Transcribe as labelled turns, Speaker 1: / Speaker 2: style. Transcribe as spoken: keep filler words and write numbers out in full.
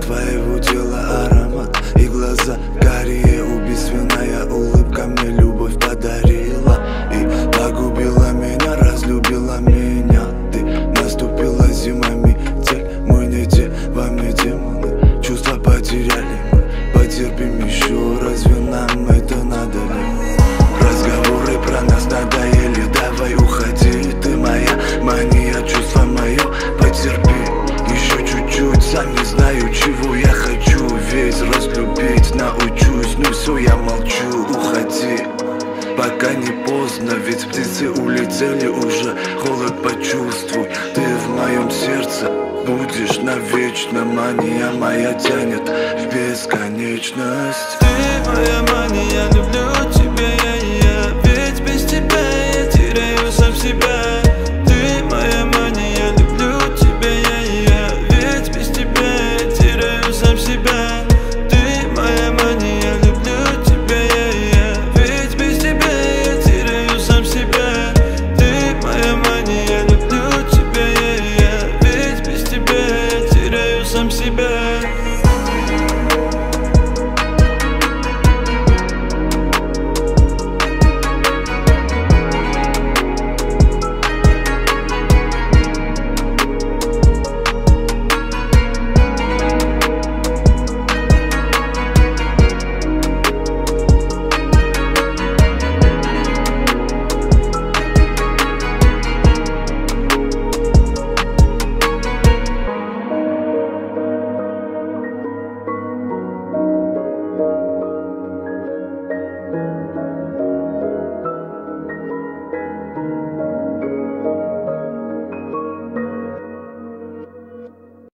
Speaker 1: твоего тела аромат и глаза карие. Убийственная улыбка мне любовь подарила и погубила меня, разлюбила меня. Ты наступила зима, метель, мы не те, вам не демоны. Чувства потеряли мы, потерпим еще, разве нам это надо ли? Разговоры про нас надоели, давай уходи. Ты моя мания, чувство мое, потерпи еще чуть-чуть. Сам не знаю, чего я хочу, весь разлюбить научусь. Ну все, я молчу, уходи, пока не поздно, ведь птицы улетели уже. Холод почувствуй, ты в моем сердце будешь навечно. Мания моя тянет в бесконечность.
Speaker 2: Ты моя мания, люблю